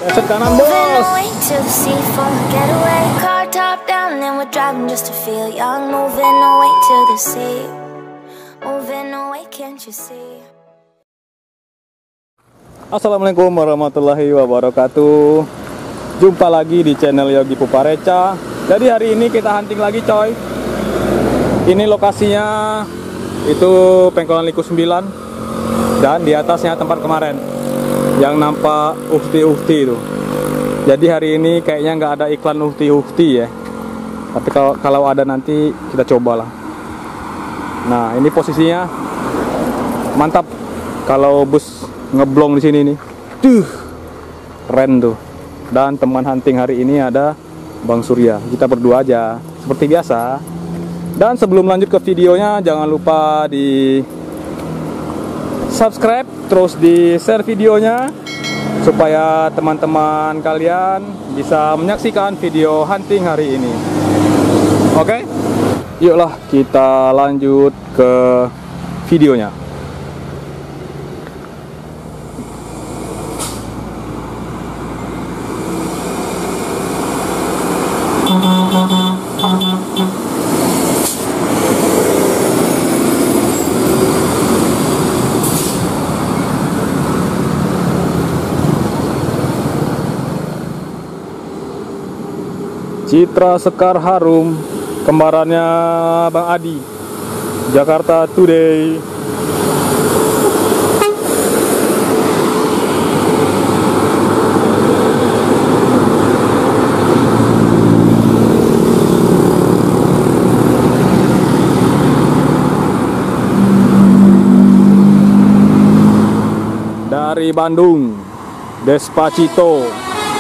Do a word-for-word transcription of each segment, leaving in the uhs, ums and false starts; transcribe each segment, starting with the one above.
Geser kanan, bos. Assalamualaikum warahmatullahi wabarakatuh. Jumpa lagi di channel Yogi Pupareca. Jadi hari ini kita hunting lagi, coy. Ini lokasinya itu Pengkolan Liku sembilan. Dan di atasnya tempat kemarin yang nampak uhti-uhti itu. Jadi hari ini kayaknya nggak ada iklan uhti-uhti ya. Tapi kalau kalau ada nanti kita cobalah. Nah, ini posisinya mantap. Kalau bus ngeblong di sini nih, tuh keren tuh. Dan teman hunting hari ini ada Bang Surya. Kita berdua aja seperti biasa. Dan sebelum lanjut ke videonya, jangan lupa di subscribe, terus di share videonya supaya teman-teman kalian bisa menyaksikan video hunting hari ini. Oke, yuklah kita lanjut ke videonya. Citra Sekar Harum, kembarannya Bang Adi, Jakarta Today. Dari Bandung, Despacito.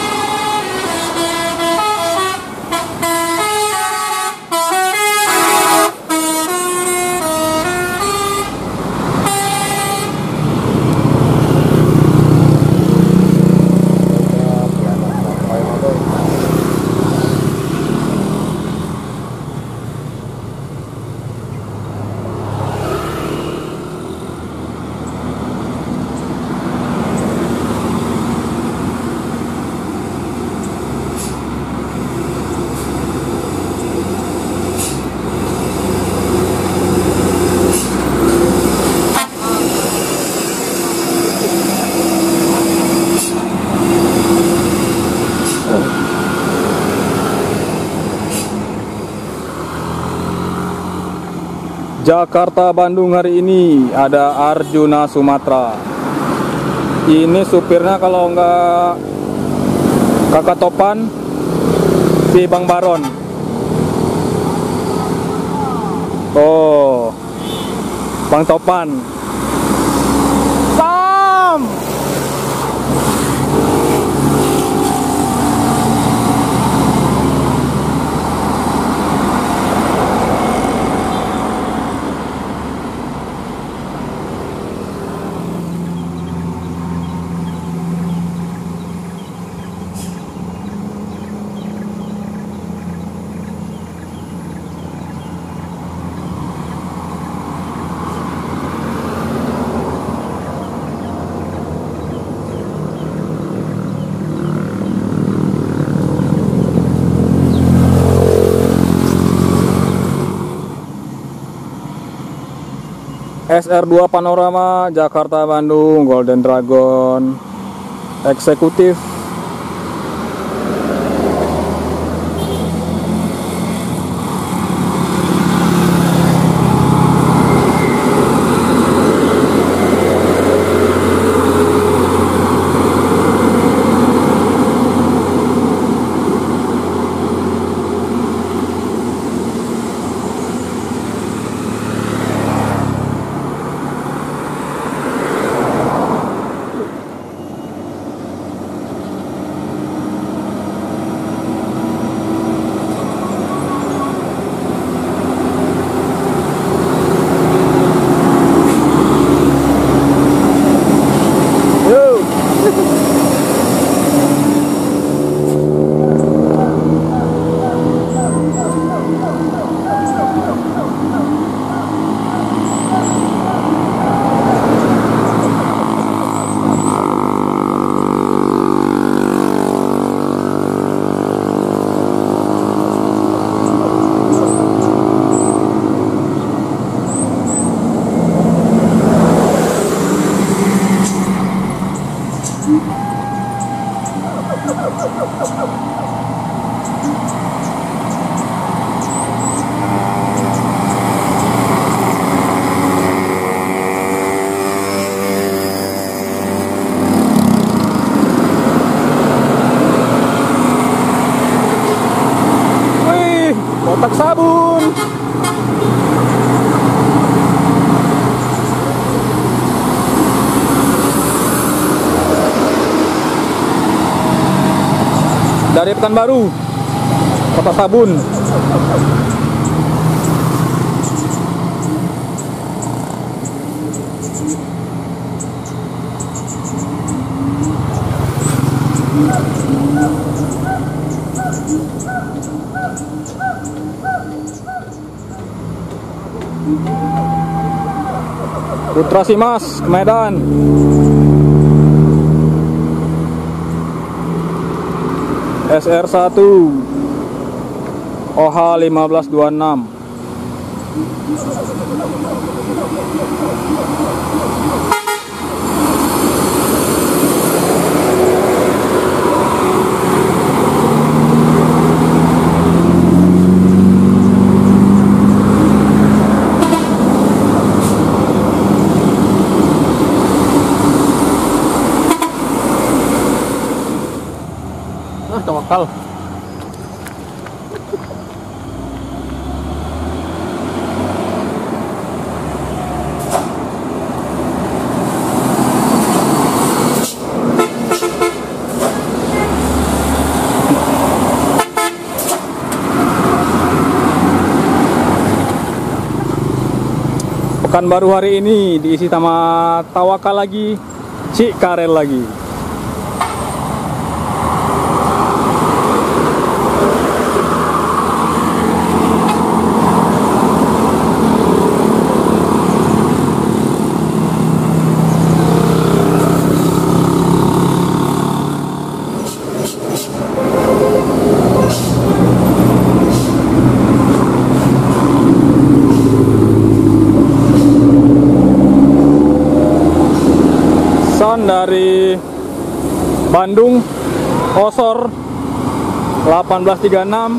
Jakarta Bandung hari ini ada Arjuna Sumatera. Ini supirnya kalau enggak Kakak Topan, si Bang Baron. Oh, Bang Topan. Sam. S R dua Panorama, Jakarta Bandung, Golden Dragon, eksekutif. kotak sabun. Dari Pekanbaru, kotak sabun. Putra Simas ke Medan. S R satu O H lima belas dua puluh enam. Ah, tawakal. Pekanbaru hari ini diisi sama tawakal lagi, Cikarel lagi. Dari Bandung, Osor delapan belas tiga puluh enam.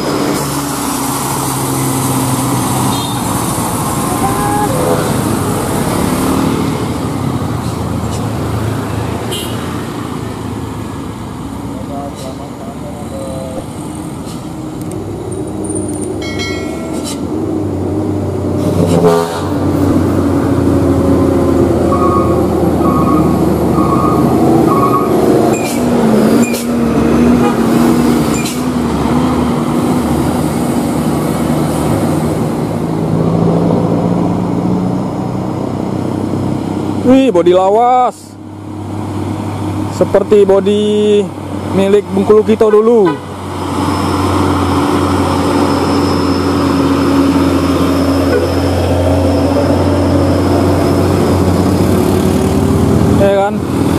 Wih, bodi lawas seperti bodi milik Bengkulu Kito dulu. Ya kan,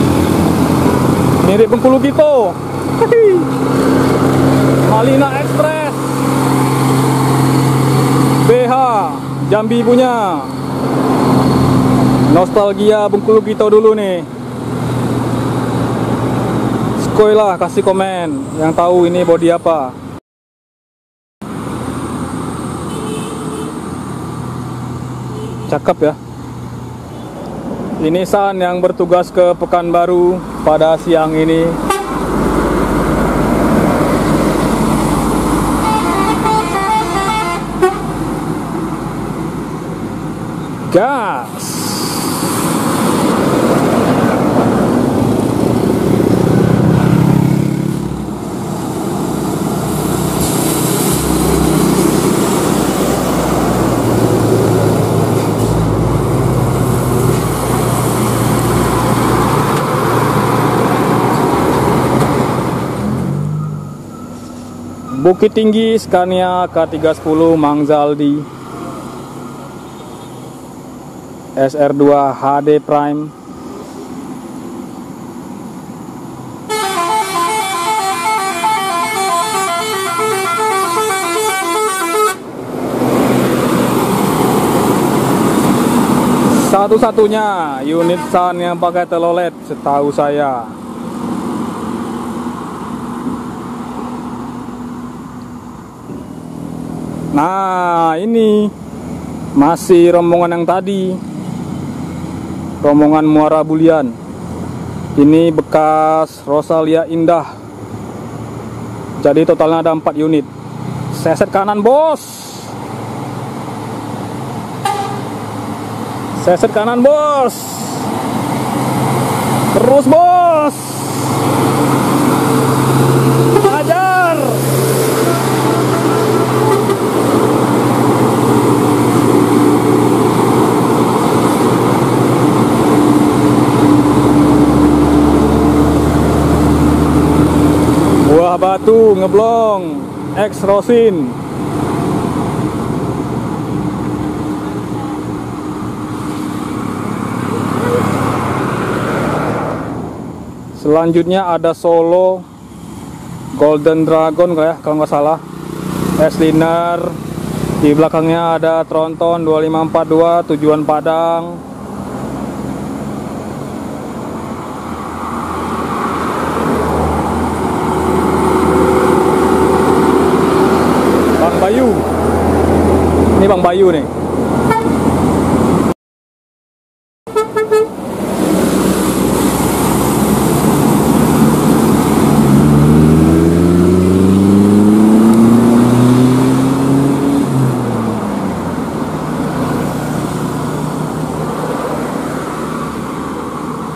mirip Bengkulu Kito. Malina Express B H Jambi punya. Nostalgia Bengkulu Kito dulu nih. Skoy lah, kasih komen yang tahu ini bodi apa. Cakep ya. Ini San yang bertugas ke Pekanbaru pada siang ini. Gas. Bukit Tinggi Scania K tiga sepuluh Mangzaldi S R dua H D Prime. Satu-satunya unit San yang pakai telolet setahu saya. Nah, ini masih rombongan yang tadi, rombongan Muara Bulian. Ini bekas Rosalia Indah. Jadi totalnya ada empat unit. Seset kanan bos. Seset kanan bos. Terus bos. Hajar. Buah batu ngeblong X Rosin. Selanjutnya ada Solo Golden Dragon kayak kalau nggak salah, S-liner. Di belakangnya ada Tronton dua lima empat dua tujuan Padang. Bang Bayu. Ini Bang Bayu nih.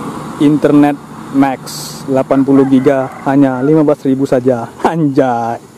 Internet Max delapan puluh giga hanya lima belas ribu saja. Anjay.